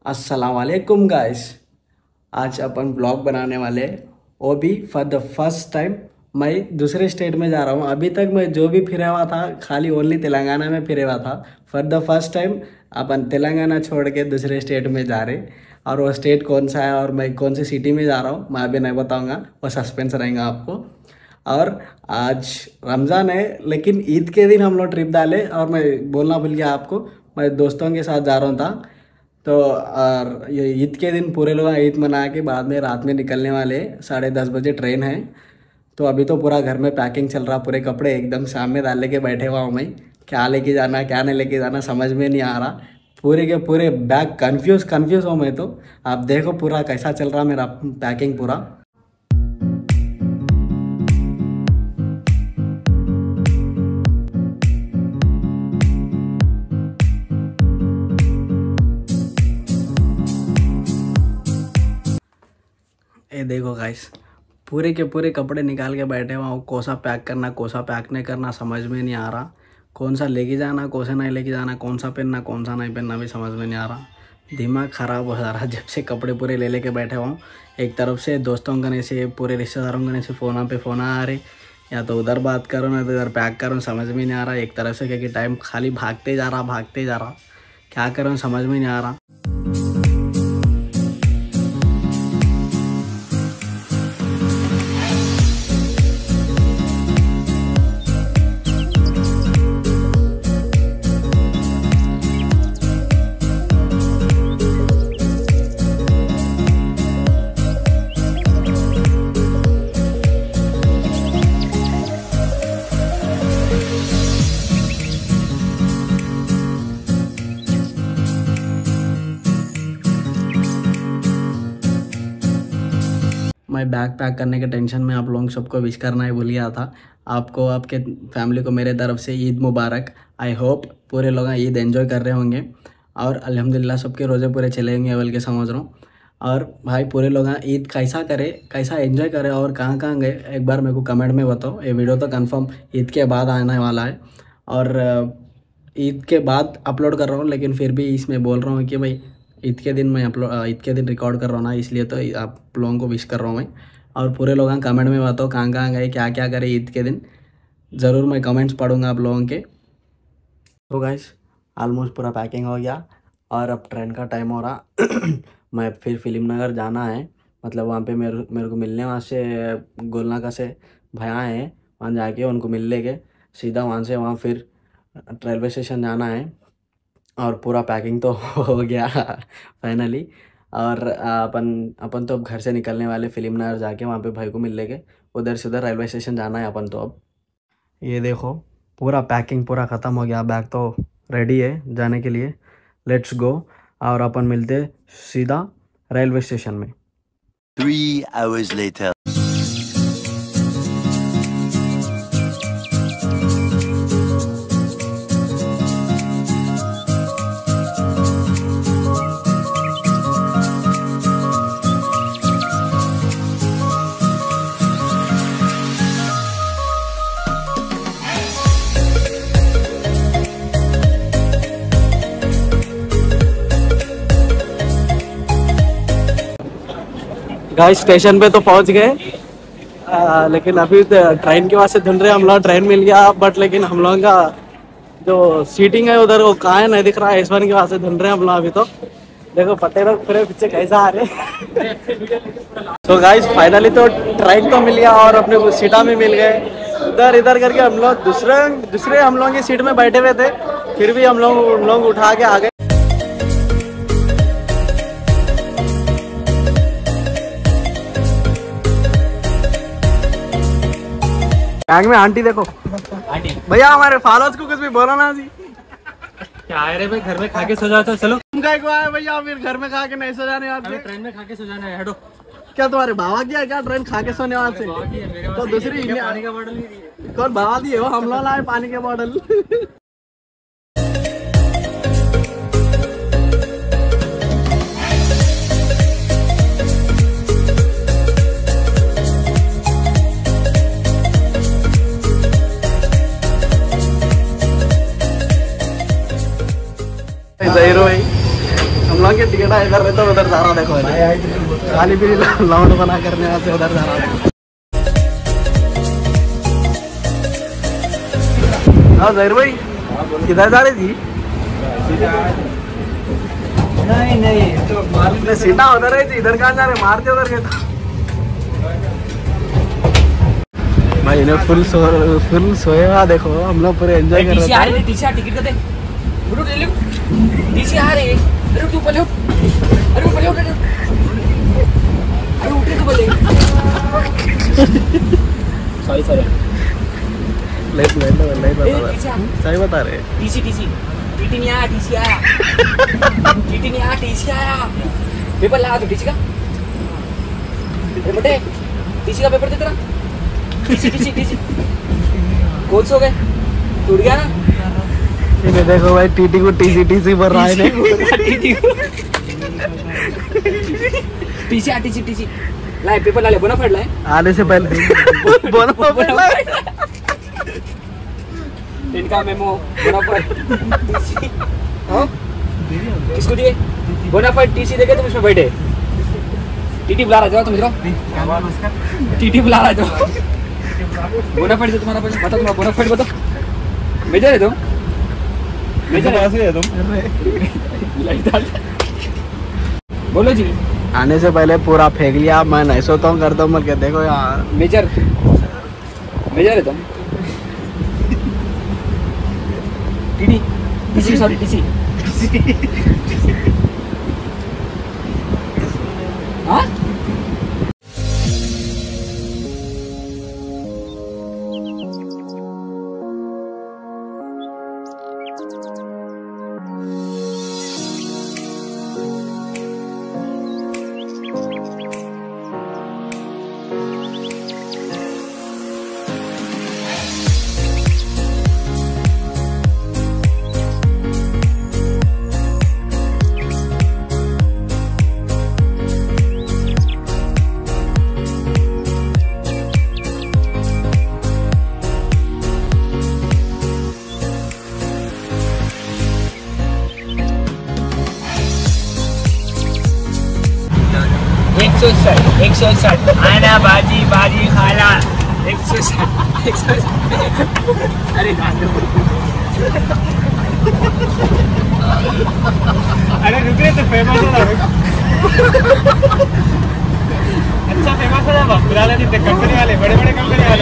अस्सलाम वालेकुम गाइस। आज अपन ब्लॉग बनाने वाले, वो भी फॉर द फर्स्ट टाइम मैं दूसरे स्टेट में जा रहा हूँ। अभी तक मैं जो भी फिरा हुआ था खाली ओनली तेलंगाना में फिरे हुआ था। फॉर द फर्स्ट टाइम अपन तेलंगाना छोड़ के दूसरे स्टेट में जा रहे, और वो स्टेट कौन सा है और मैं कौन सी सिटी में जा रहा हूँ मैं अभी नहीं बताऊँगा, वो सस्पेंस रहेगा आपको। और आज रमज़ान है लेकिन ईद के दिन हम लोग ट्रिप डाले, और मैं बोलना भूल गया आपको, मैं दोस्तों के साथ जा रहा था। तो और ये ईद के दिन पूरे लोग ईद मना के बाद में रात में निकलने वाले, 10:30 बजे ट्रेन है। तो अभी तो पूरा घर में पैकिंग चल रहा, पूरे कपड़े एकदम सामने डाल लेके बैठे हुआ हूँ मैं। क्या लेके जाना क्या नहीं लेके जाना समझ में नहीं आ रहा, पूरे के पूरे बैग कन्फ्यूज़ हूँ मैं। तो आप देखो पूरा कैसा चल रहा मेरा पैकिंग पूरा। ये देखो गाइस, पूरे के पूरे कपड़े निकाल के बैठे हुआ हूँ। कौन सा पैक करना कौन सा पैक नहीं करना समझ में नहीं आ रहा, कौन सा लेके जाना कौन सा नहीं लेके जाना, कौन सा पहनना कौन सा नहीं पहनना भी समझ में नहीं आ रहा। दिमाग ख़राब हो जा रहा जब से कपड़े पूरे ले लेके बैठे हुआ हूँ। एक तरफ से दोस्तों का नहीं से पूरे रिश्तेदारों का नहीं से फ़ोन आ रहे, या तो उधर बात करो ना तो इधर पैक करो, समझ में नहीं आ रहा। एक तरफ से क्योंकि टाइम खाली भागते जा रहा, क्या करूँ समझ में नहीं आ रहा। मैं बैग पैक करने के टेंशन में आप लोगों सबको विश करना ही भूल गया था। आपको आपके फैमिली को मेरे तरफ से ईद मुबारक। आई होप पूरे लोग ईद एंजॉय कर रहे होंगे, और अल्हम्दुलिल्लाह सबके रोज़े पूरे चले होंगे बल्कि समझ रहा हूँ। और भाई पूरे लोग ईद कैसा करे, कैसा एंजॉय करे और कहाँ कहाँ गए एक बार मेरे को कमेंट में बताओ। ये वीडियो तो कंफर्म ईद के बाद आने वाला है, और ईद के बाद अपलोड कर रहा हूँ, लेकिन फिर भी इसमें बोल रहा हूँ कि भाई ईद के दिन मैं ईद के दिन रिकॉर्ड कर रहा हूँ ना, इसलिए तो आप लोगों को विश कर रहा हूँ मैं। और पूरे लोग कमेंट में बताओ कहाँ कहाँ गए क्या क्या करे ईद के दिन, ज़रूर मैं कमेंट्स पढ़ूँगा आप लोगों के। तो गाइस ऑलमोस्ट पूरा पैकिंग हो गया, और अब ट्रेन का टाइम हो रहा मैं फिर फिल्म नगर जाना है, मतलब वहाँ पे मेरे को मिलने वहाँ से गोलनाका से भैया हैं, वहाँ जाके उनको मिल लेके सीधा वहाँ से वहाँ फिर रेलवे स्टेशन जाना है। और पूरा पैकिंग तो हो गया फाइनली। और अपन तो अब घर से निकलने वाले, फिल्म नगर जाके वहाँ पे भाई को मिल लेके उधर से उधर रेलवे स्टेशन जाना है अपन तो। अब ये देखो पूरा पैकिंग पूरा ख़त्म हो गया, बैग तो रेडी है जाने के लिए। लेट्स गो, और अपन मिलते सीधा रेलवे स्टेशन में। 3 hours later. गाइस स्टेशन पे तो पहुंच गए, लेकिन अभी ट्रेन के वहाँ से ढूंढ रहे हम लोग। ट्रेन मिल गया बट लेकिन हम लोगों का जो सीटिंग है उधर वो कहाँ है नहीं दिख रहा है। S1 के वहाँ से ढूंढ रहे हैं हम लोग अभी। तो देखो पट्टे लोग पूरे पीछे कैसा आ रहे तो गाइस फाइनली तो ट्रेन तो मिल गया और अपने को सीटा में मिल गए। इधर इधर करके हम लोग दूसरे हम लोगों की सीट में बैठे हुए थे, फिर भी हम लोग उठा के आ गए। बैग में आंटी देखो, आंटी भैया हमारे फॉलोअर्स को कुछ भी बोला ना जी। क्या है रे भाई, घर में खा के सो जाओ। चलो तुम क्या को आए भैया, फिर घर में खा के नहीं सो जाने वाले, ट्रेन में खा के सो जाना है। हटो। क्या तुम्हारे बाबा की है क्या ट्रेन खा के सोने वाले से? तो दूसरी पानी का बोतल नहीं दिए। कौन बाबा दिए वो, हम लोग लाए पानी के बोतल। के टिकट इधर रहता उधर जा रहा देखो खाली भी लाउंड बना करने से उधर जा रहा देखो। हाँ जहीर भाई किधर जा रही थी? नहीं तो मालिक ने सीधा उधर रही थी, इधर कहाँ जा रहे? मारते उधर के भाई इन्हें फुल सोएगा देखो। हम लोग पूरे एंजॉय कर रहे हैं। टिकट कर दे गुरु ले लो टीसी आ रही है। अरे तू पहले उठ, अरे पहले उठ, अरे उठ तू पहले। सॉरी नहीं सही बता रहे। टीसी नहीं आया, टीसी आया। पेपर लगा तू टीसी का। बेटे टीसी का पेपर दे तेरा। टीसी कौन से हो गए? टूट गया ना? ये देखो भाई टीटी को टीसी भर रहा है। टीसी लाए पेपर ला ले, बोनाफाइड लाए आने से पहले। बोनाफाइड इनका मेमो बोनाफाइड टीसी। हाँ किसको दिए? बोनाफाइड टीसी देके तुम इसमें बैठे। टीटी बुला रहा जाओ तुम इधर। टीटी बुला रहा जाओ। बोनाफाइड से तुम्हारा बता, तुम्हारा बोनाफाइड बताओ। मेजर है तुम? मेजर है तुम? बोलो जी। आने से पहले पूरा फेंक लिया। मैं नहीं सोता हूँ करता हूँ मर के देखो यार। मेजर है तुम? TC sorry TC. हाँ एक सौ साठ आना बाजी खाला। 160 अरे रुक रहे तो फेमस हो रहा। अच्छा फेमस हो रहा। बुला लेते कंपनी वाले, बड़े कंपनी वाले।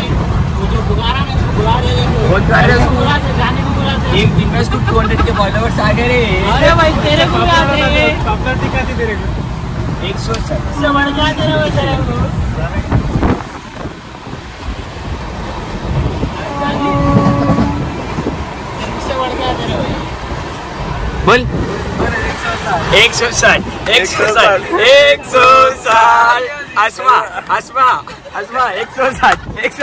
एक दिन में 200 के फॉलोवर्स आ गए रे। अरे भाई तेरे को पॉपुलर दिखाती तेरे को। 160 से बढ़ गया तेरे को। बोल 160 आसमा 160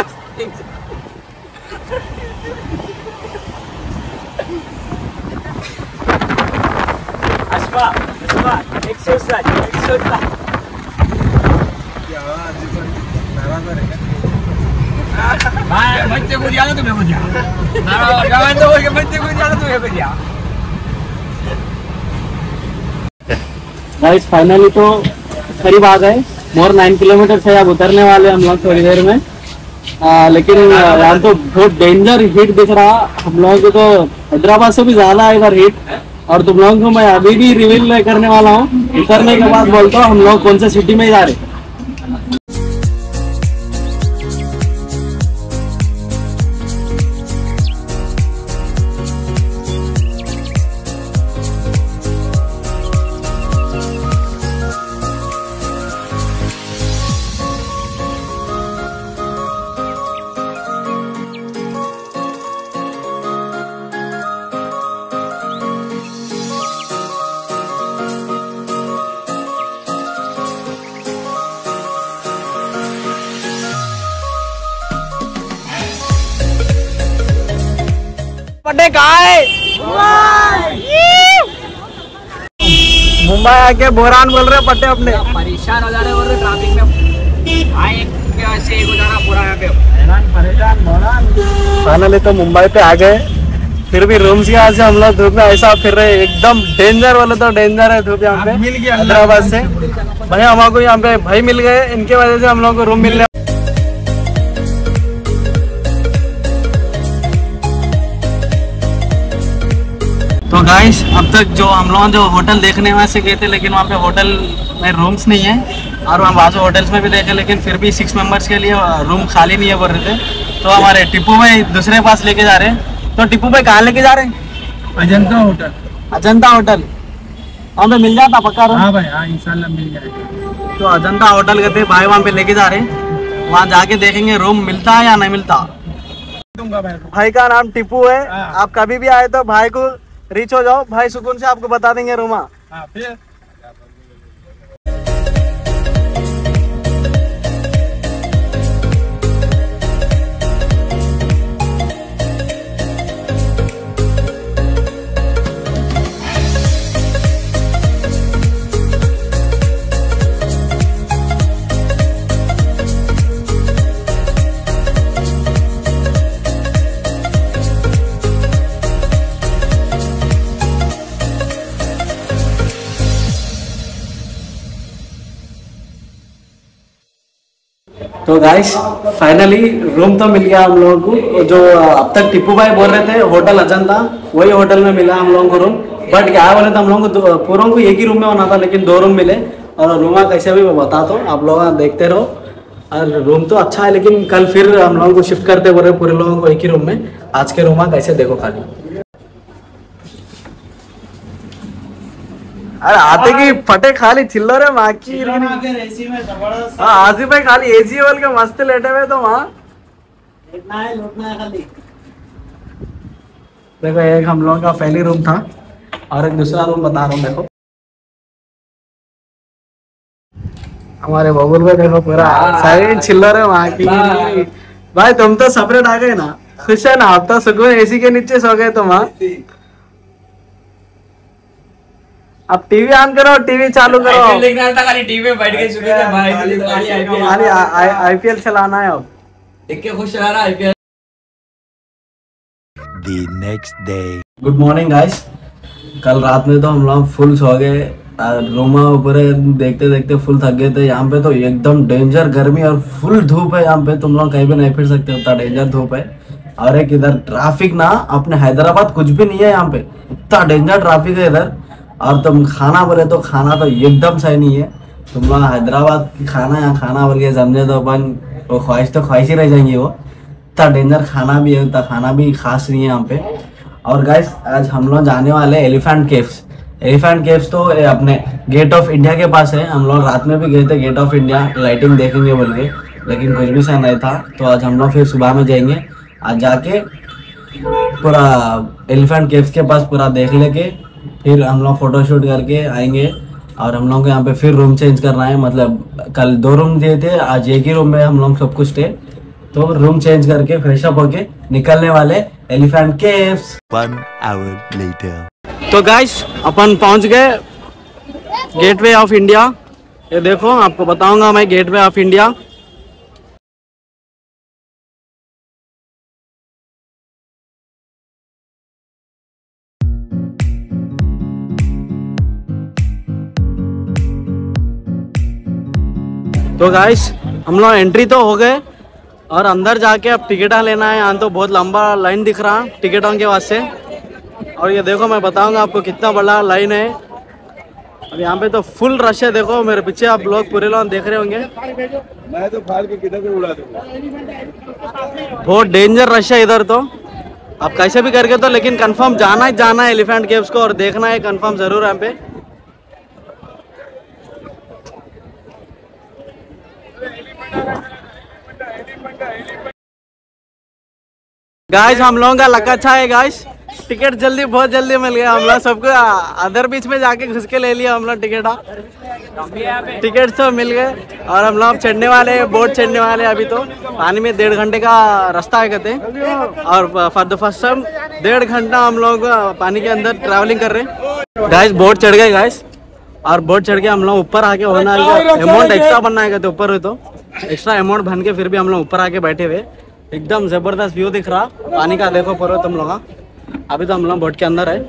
आसमा 160 बच्चे को दिया तुम्हें को दिया। बच्चे को दिया तुम्हें को दिया। गाइस फाइनली तो करीब आ गए। मोर 9 किलोमीटर से अब उतरने वाले हम लोग थोड़ी देर में। लेकिन यहाँ तो बहुत डेंजर हीट दिख रहा हम लोगों को। तो हैदराबाद से भी ज्यादा है इधर हीट। और तुम लोगों को मैं अभी भी रिवील करने वाला हूँ। उतरने के बाद बोलता हूँ हम लोग कौन से सिटी में जा रहे। पटे कहाँ है? मुंबई आके बोरान बोल रहे पट्टे अपने। परेशान हो जा रहे हैं ट्रैफिक में। एक हो जा रहा पूरा यहाँ पे। फाइनली तो मुंबई पे आ गए। फिर भी रूम से आज से हम लोग धूप में ऐसा फिर रहे, एकदम डेंजर वाले तो डेंजर है धूप यहाँ पे हैदराबाद से। भाई हमारे यहाँ पे भाई मिल गए, इनके वजह से हम लोग को रूम मिल रहा है। तो गाइस अब तक जो हम लोग जो होटल देखने वहाँ से गए थे, लेकिन वहाँ पे होटल में रूम्स नहीं है, और हम बाजू होटल्स में भी देखे, लेकिन फिर भी 6 मेंबर्स के लिए रूम खाली नहीं है बोल रहे थे। तो हमारे टिप्पू भाई दूसरे पास लेके जा रहे हैं। तो टिप्पू भाई कहाँ लेके जा रहे हैं? अजंता होटल। अजंता होटल वहाँ पे मिल जाता पक्का रूम? हाँ भाई हाँ, इंशाल्लाह मिल जाएगा। तो अजंता होटल गए थे भाई, वहाँ पे लेके जा रहे हैं, वहाँ जाके देखेंगे रूम मिलता है या नहीं मिलता। दूंगा भाई का नाम टिप्पू है, आप कभी भी आए तो भाई को रीच हो जाओ, भाई सुकून से आपको बता देंगे रूमा। हाँ, फिर तो गाइस फाइनली रूम तो मिल गया हम लोगों को। जो अब तक टिप्पू भाई बोल रहे थे होटल अजंता, वही होटल में मिला हम लोगों को रूम। बट क्या बोले थे हम लोगों को पूरों को एक ही रूम में होना था, लेकिन 2 रूम मिले। और रूमा कैसे भी मैं बता दो, आप लोग देखते रहो। और रूम तो अच्छा है, लेकिन कल फिर हम लोगों को शिफ्ट करते बोल रहे पूरे लोगों को एक ही रूम में। आज के रूमा कैसे देखो खाली, अरे आते की फटे खाली चिल्लर है माँ की। आसिफ भाई खाली एसी बोल के मस्त लेटे हुए तो वहाँ लौटना है खाली। देखो एक हम लोगों का पहली रूम था और एक दूसरा रूम बता रहा हूँ। देखो हमारे बबुल भाई देखो पूरा सारी चिल्लर है वहाँ की। भाई तुम तो सेपरेट आ गए ना, खुश है ना आप तो, सुकून एसी के नीचे सो गए तुम। वहाँ अब टीवी ऑन करो, टीवी चालू करो। खाली टीवी में बैठ के चुके थे भाई, खाली आईपीएल चलाना है अब। देख के खुश रह रहा IPL. The next day. Good morning guys. कल रात में तो हम लोग फुल सो गए, रूम ऊपर देखते देखते फुल थक गए थे। यहाँ पे तो एकदम डेंजर गर्मी और फुल धूप है। यहाँ पे तुम लोग कहीं भी नहीं फिर सकते, उतना डेंजर धूप है। और एक इधर ट्रैफिक ना, अपने हैदराबाद कुछ भी नहीं है यहाँ पे, इतना डेंजर ट्रैफिक है इधर। और तुम खाना बोले तो खाना तो एकदम सही नहीं है। तुम लोग हैदराबाद की खाना या खाना बोल के समझे तो अपन वो ख्वाहिश ही रह जाएंगी। वो इतना डेंजर खाना भी है, उतना खाना भी खास नहीं है यहाँ पे। और गाइस आज हम लोग जाने वाले एलिफेंट केव्स। एलिफेंट केव्स तो अपने गेट ऑफ इंडिया के पास है। हम लोग रात में भी गए थे गेट ऑफ इंडिया, लाइटिंग देखेंगे बोल के, लेकिन कुछ भी सही नहीं था। तो आज हम लोग फिर सुबह में जाएंगे, आज जाके पूरा एलिफेंट केव्स के पास पूरा देख लेके फिर हम लोग फोटो शूट करके आएंगे। और हम लोग को यहाँ पे फिर रूम चेंज करना है, मतलब कल 2 रूम दिए थे, आज एक ही रूम में हम लोग सब कुछ स्टे। तो रूम चेंज करके फ्रेश अप होके निकलने वाले एलिफेंट केव्स। 1 hour later. तो गाइस अपन पहुंच गए गेटवे ऑफ इंडिया। ये देखो आपको बताऊंगा मैं गेटवे ऑफ इंडिया। तो गाइस हम लोग एंट्री तो हो गए और अंदर जाके अब टिकट लेना है। यहाँ तो बहुत लंबा लाइन दिख रहा है टिकटों के वास्ते। और ये देखो मैं बताऊंगा आपको कितना बड़ा लाइन है। और यहाँ पे तो फुल रश है, देखो मेरे पीछे आप लोग पूरे लोग देख रहे होंगे। मैं तो फाड़ के किधर भी उड़ा दूंगा। बहुत डेंजर रश है इधर तो। आप कैसे भी करके तो लेकिन कंफर्म जाना है एलिफेंट केव्स को, और देखना है कंफर्म जरूर यहाँ पे। गाइस हम लोगों का लक अच्छा है गाइस, टिकट बहुत जल्दी मिल गया। हम लोग सबको अदर बीच में जाके घुस के ले लिया हम लोग टिकट तो मिल गए। और हम लोग चढ़ने वाले, बोट चढ़ने वाले। अभी तो पानी में 1.5 घंटे का रास्ता है कहते हैं। और फॉर द फर्स्ट टाइम 1.5 घंटा हम लोग पानी के अंदर ट्रैवलिंग कर रहे हैं। गाइस बोट चढ़ गए गाइस, और बोट चढ़ के हम लोग ऊपर आके होना अमाउंट एक्स्ट्रा बनना है कहते ऊपर हुए तो एक्स्ट्रा अमाउंट बन के फिर भी हम लोग ऊपर आके बैठे हुए। एकदम जबरदस्त व्यू दिख रहा पानी का, देखो पूरा तुम लोग। अभी तो हम लोग बोट के अंदर है।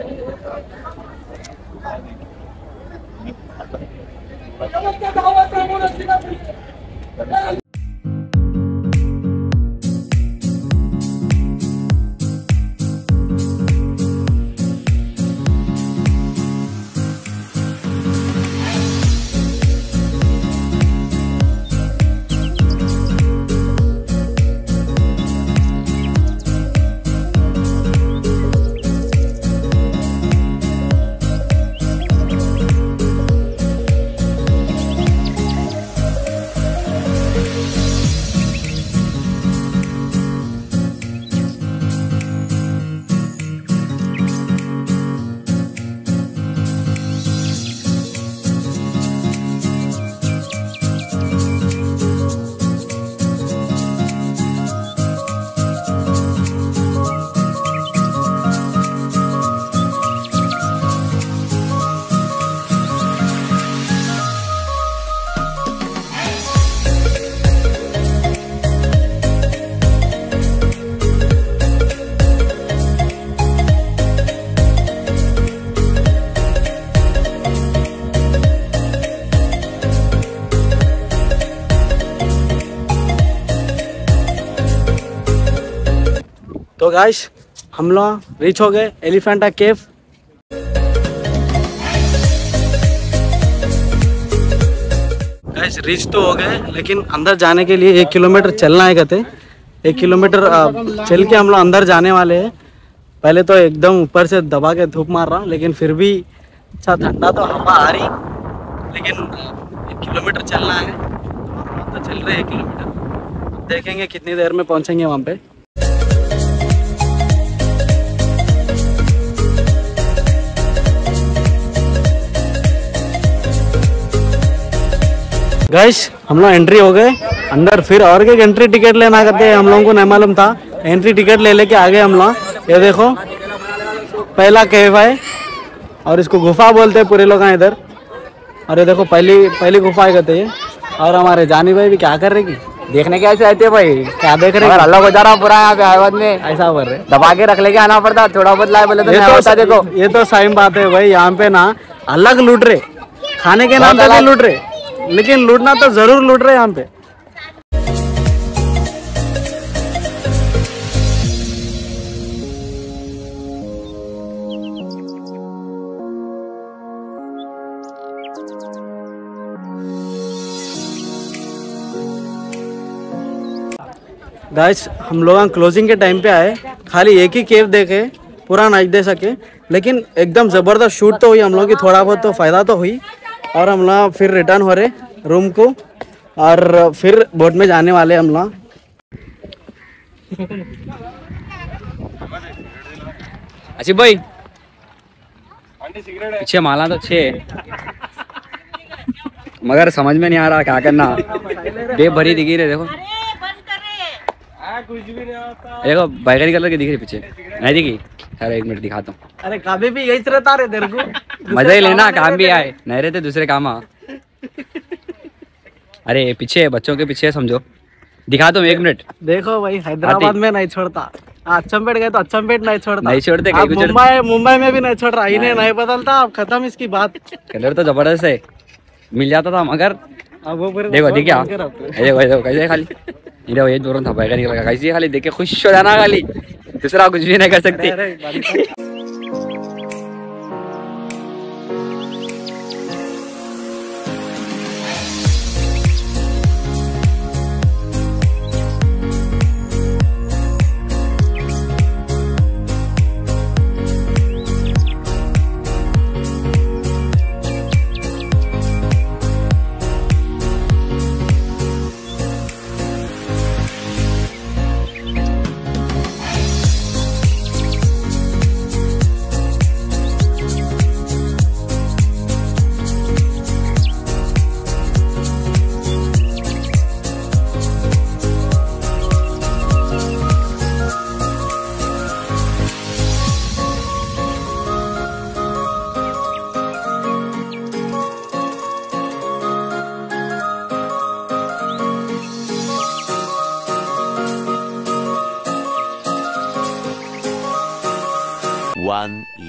तो गाइस हम लोग रीच हो गए एलिफेंटा केव। गाइस रीच तो हो गए, लेकिन अंदर जाने के लिए 1 किलोमीटर चलना है। कहते 1 किलोमीटर चल के हम लोग अंदर जाने वाले हैं। पहले तो एकदम ऊपर से दबा के धूप मार रहा, लेकिन फिर भी अच्छा ठंडा तो हवा आ रही, लेकिन 1 किलोमीटर चलना है। तो चल रहे 1 किलोमीटर, देखेंगे कितनी देर में पहुंचेंगे वहाँ पे। गाइस हम लोग एंट्री हो गए अंदर। फिर और एक एंट्री टिकट लेना करते हैं, हम लोगों को नहीं मालूम था। एंट्री टिकट ले लेके आगे हम लोग। ये देखो पहला केव है और इसको गुफा बोलते हैं पूरे लोग इधर। और ये देखो पहली गुफा है कहते हैं। और हमारे जानी भाई भी क्या कर रहे की देखने के ऐसे आते भाई, क्या देख रहे हैं? अल्लाह को जा रहा पूरा यहाँ पे आवाज में ऐसा बोल रहे दबा के रख लेके आना पड़ता, थोड़ा बहुत लाए बोले तो नहीं होता। देखो ये तो सही बात है भाई, यहाँ पे ना अलग लूट रहे, खाने के नाम पे भी लूट रहे, लेकिन लूटना तो जरूर लूट रहे यहाँ पे। गाइस हम लोग क्लोजिंग के टाइम पे आए, खाली एक ही केव देखे, पूरा नहीं दे सके, लेकिन एकदम ज़बरदस्त शूट तो हुई हम लोग की, थोड़ा बहुत तो फ़ायदा तो हुई। और हम लोग फिर रिटर्न हो रहे रूम को, और फिर बोट में जाने वाले हम लोग। अच्छी भाई पीछे माला तो अच्छे मगर समझ में नहीं आ रहा क्या करना। बेब भरी दिखी रहे, देखो देखो बैगनी कलर की दिख रही पीछे, नहीं दिखी? अरे 1 मिनट दिखाता हूँ। अरे कभी भी यही रहता रे तेरे को, मजा ही लेना, काम भी आए, नहीं रहते दूसरे काम आ। अरे पीछे बच्चों के पीछे समझो, दिखाता हूँ 1 मिनट। देखो भाई हैदराबाद में नहीं छोड़ता, अच्चमपेट गए तो अच्चमपेट नहीं छोड़ता, नहीं छोड़ते, मुंबई में भी नहीं छोड़ रहा, इन्हें नहीं बदलता। अब खत्म इसकी बात। कलर तो जबरदस्त है, मिल जाता था मगर अब वो देखो दिख गया। कैसे खाली ये दोनों था बैगनी कलर का, कैसे खाली देख के खुश हो जाना, खाली दूसरा कुछ भी नहीं कर सकती।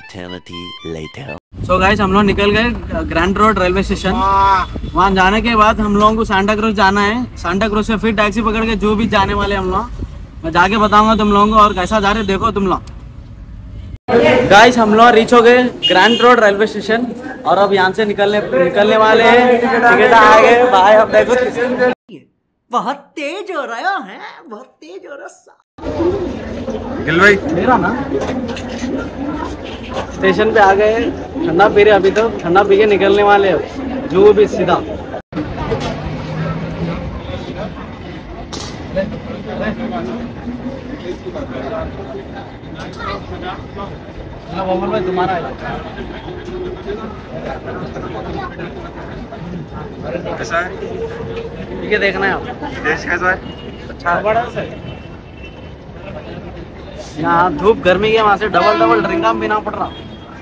eternity later. सो गाइस हम लोग निकल गए ग्रैंड रोड रेलवे स्टेशन। वहाँ जाने के बाद हम लोगों को सांता क्रूज जाना है। सांता क्रूज से फिर टैक्सी पकड़ के जूहू बीच जाने वाले हम लोग। मैं जाके बताऊंगा तुम लोगों को और कैसा जा रहे देखो तुम लोग। गाइस हम लोग रीच हो गए ग्रैंड रोड रेलवे स्टेशन और अब यहाँ से निकलने वाले हैं। टिकट आ गए भाई। अब देखो बहुत तेज हो रहा है, बहुत तेज हो रहा भाई मेरा ना। स्टेशन पे आ गए, ठंडा पी रहे अभी तो, ठंडा पी के निकलने वाले अब जूहू बीच सीधा। भाई तुम्हारा कैसा है? ठीक है, देखना है आप देश कैसा है? अच्छा बड़ा सर। यहाँ धूप गर्मी के वहां से डबल ड्रिंक पीना पड़ रहा।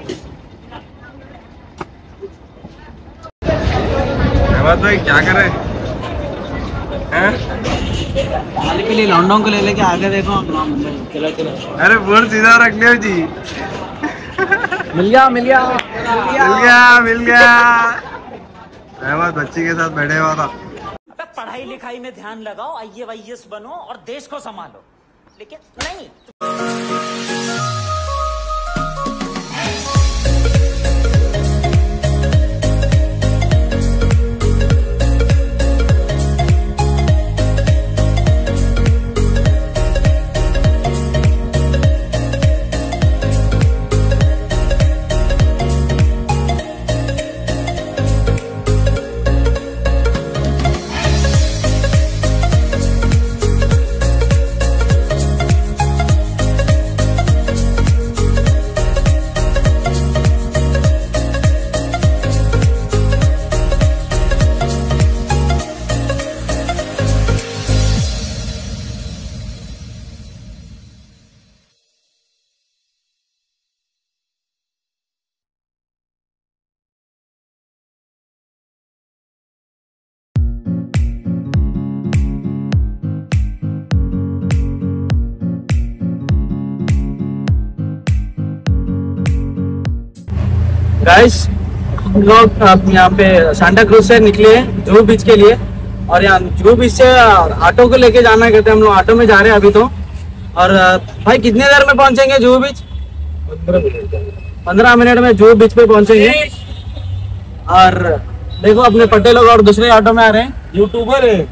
अहमद भाई क्या कर रहे हैं? खाली के लिए लॉन्डों को ले लेके आगे देखो। अरे बोर्ड सीधा रख लियो जी। मिल गया अहमद बच्ची के साथ बैठे हुआ था। पढ़ाई लिखाई में ध्यान लगाओ, IAS बनो और देश को संभालो, लेकिन नहीं। गाइस हम लोग अब यहाँ पे सांता क्रूज से निकले हैं जूहू बीच के लिए। और यहाँ जूहू बीच से ऑटो को लेके जाना कहते हैं। हम लोग ऑटो में जा रहे हैं अभी तो। और भाई कितने देर में पहुंचेंगे जूहू बीच? 15 मिनट में जूहू बीच पे पहुंचेंगे। और देखो अपने पट्टे लोग और दूसरे ऑटो में आ रहे हैं। यूट्यूबर है।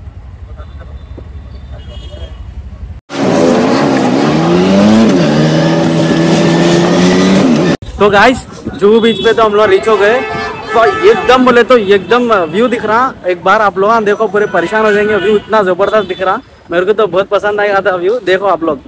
तो गाइस जूहू बीच पे तो हम लोग रीच हो गए। तो एकदम बोले तो एकदम व्यू दिख रहा। एक बार आप लोग देखो, पूरे परेशान हो जाएंगे। व्यू इतना जबरदस्त दिख रहा, मेरे को तो बहुत पसंद आया था व्यू। देखो आप लोग।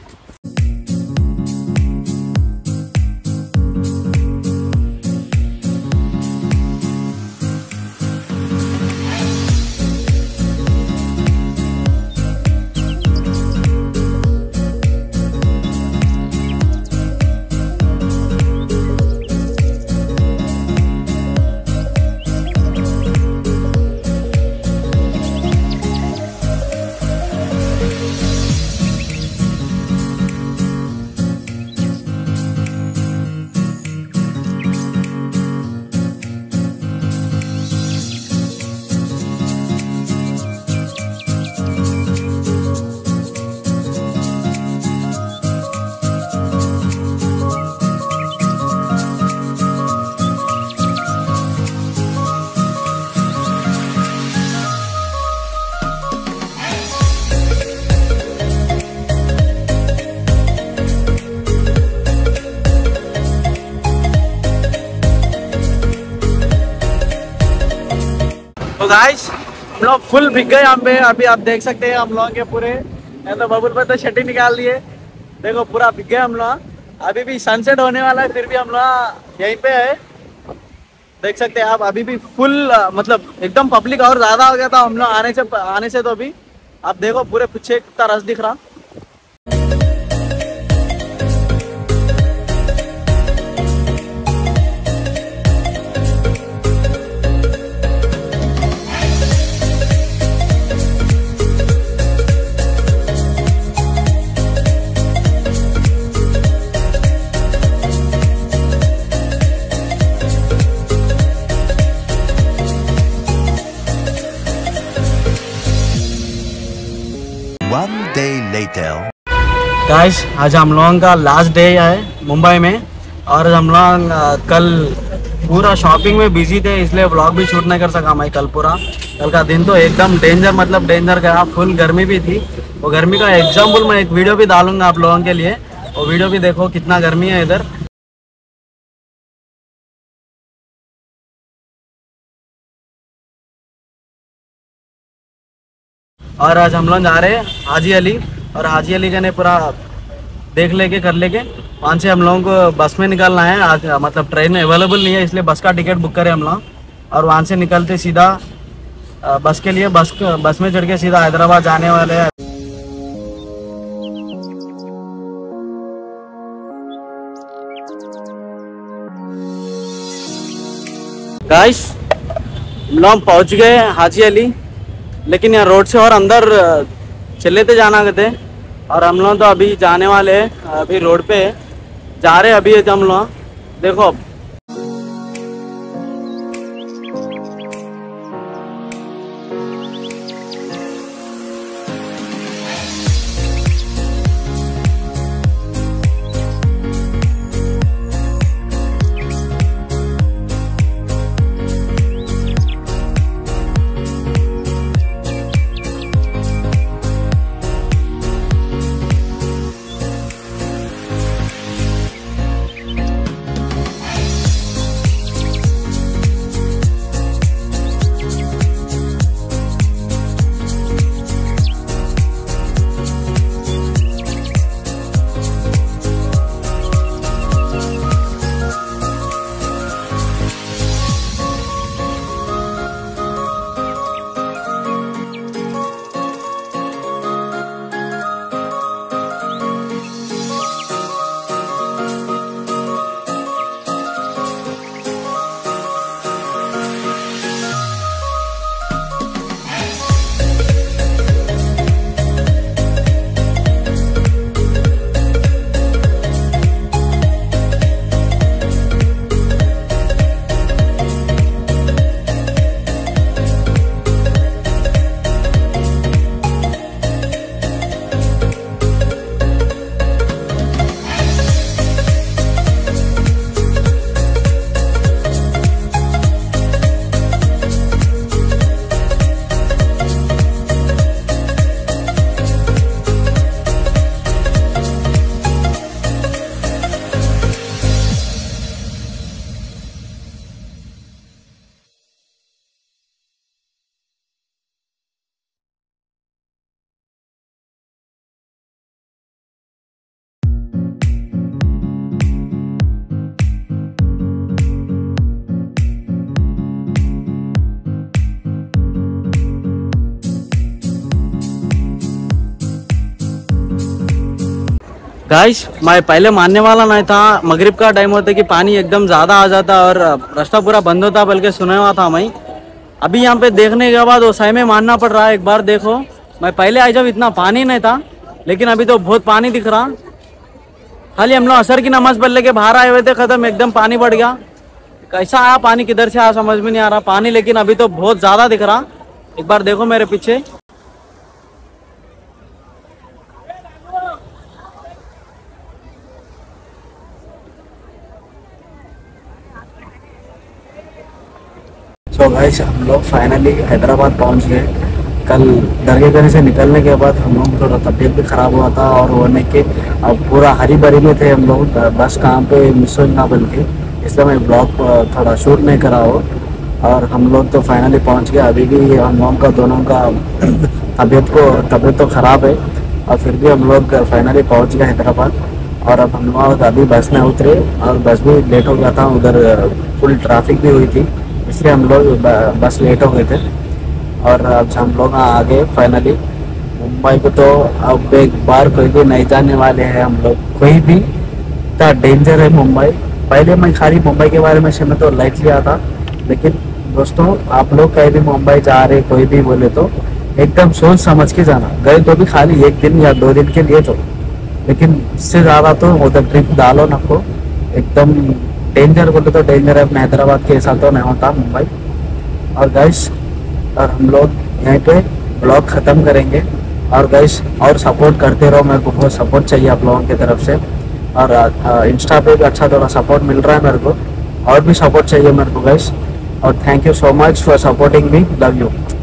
तो गाइस हम लोग फुल भीग गए यहाँ पे। अभी आप देख सकते हैं हम लोगों के पूरे तो बबुल पर तो छठी निकाल दिए। देखो पूरा भीग गए हम लोग। अभी भी सनसेट होने वाला है, फिर भी हम लोग यहीं पे है। देख सकते हैं आप। अभी भी फुल मतलब एकदम पब्लिक और ज्यादा हो गया था हम लोग आने से तो अभी आप देखो पूरे पीछे कितना रस दिख रहा। day later. गाइस आज हम लोगों का लास्ट डे है मुंबई में और हम लोग कल पूरा शॉपिंग में बिजी थे इसलिए व्लॉग भी शूट नहीं कर सका मैं कल पूरा। कल का दिन तो एकदम डेंजर मतलब डेंजर गया, फुल गर्मी भी थी। वो गर्मी का एग्जाम्पल मैं एक वीडियो भी डालूंगा आप लोगों के लिए, वो वीडियो भी देखो कितना गर्मी है इधर। और आज हम लोग जा रहे हैं हाजी अली और हाजी अली का ने पूरा देख लेके कर लेके वहाँ से हम लोगों को बस में निकलना है। आज मतलब ट्रेन अवेलेबल नहीं है इसलिए बस का टिकट बुक करें हम लोग और वहाँ से निकलते सीधा बस के लिए बस में चढ़ के सीधा हैदराबाद जाने वाले हैं। गाइस हम लोग पहुँच गए हाजी अली, लेकिन यहाँ रोड से और अंदर चले थे जाना थे और हम लोग तो अभी जाने वाले हैं, अभी रोड पे जा रहे हैं अभी हम लोग। देखो गाइस मैं पहले मानने वाला नहीं था, मगरिब का टाइम होता कि पानी एकदम ज़्यादा आ जाता और रास्ता पूरा बंद होता बल्कि सुना हुआ था मैं। अभी यहाँ पे देखने के बाद वो सही में मानना पड़ रहा है। एक बार देखो, मैं पहले आई जब इतना पानी नहीं था, लेकिन अभी तो बहुत पानी दिख रहा। खाली हम लोग असर की नमाज पढ़ लेके बाहर आए हुए थे, खत्म एकदम पानी बढ़ गया। कैसा आया पानी, किधर से आया समझ में नहीं आ रहा पानी, लेकिन अभी तो बहुत ज़्यादा दिख रहा। एक बार देखो मेरे पीछे। तो गाइस हम लोग फाइनली हैदराबाद पहुंच गए। कल दरगाह से निकलने के बाद हम लोग थोड़ा तबीयत भी ख़राब हुआ था और होने के अब पूरा हरी भरी में थे हम लोग, बस कहाँ पे मिस हो ना बल्कि, इसलिए मैं ब्लॉग थोड़ा शूट नहीं करा हो। और हम लोग तो फाइनली पहुंच गए। अभी भी हम लोगों का दोनों का तबीयत तो ख़राब है और फिर भी हम लोग फाइनली पहुँच गए हैदराबाद। और अब हम लोग अभी बस में उतरे और बस भी लेट हो गया था, उधर फुल ट्रैफिक भी हुई थी इसलिए हम लोग बस लेट हो गए थे। और अब हम लोग आ गए फाइनली मुंबई को। तो अब एक बार कोई भी नहीं जाने वाले हैं हम लोग, कोई भी। इतना डेंजर है मुंबई। पहले मैं खाली मुंबई के बारे में से मैं तो लाइट लिया था, लेकिन दोस्तों आप लोग कहीं भी मुंबई जा रहे कोई भी बोले तो एकदम सोच समझ के जाना। गए तो भी खाली 1 दिन या 2 दिन के लिए तो, लेकिन इससे ज़्यादा तो उधर ट्रिप डालो ना को। एकदम डेंजर बोले तो डेंजर है। अपने हैदराबाद के हिसाब तो नहीं होता मुंबई। और गाइस और हम लोग यहीं पे ब्लॉग ख़त्म करेंगे और गाइस और सपोर्ट करते रहो, मेरे को बहुत सपोर्ट चाहिए आप लोगों की तरफ से। और इंस्टा पे भी अच्छा थोड़ा सपोर्ट मिल रहा है मेरे को, और भी सपोर्ट चाहिए मेरे को गाइस। और thank you so much for supporting me, love you.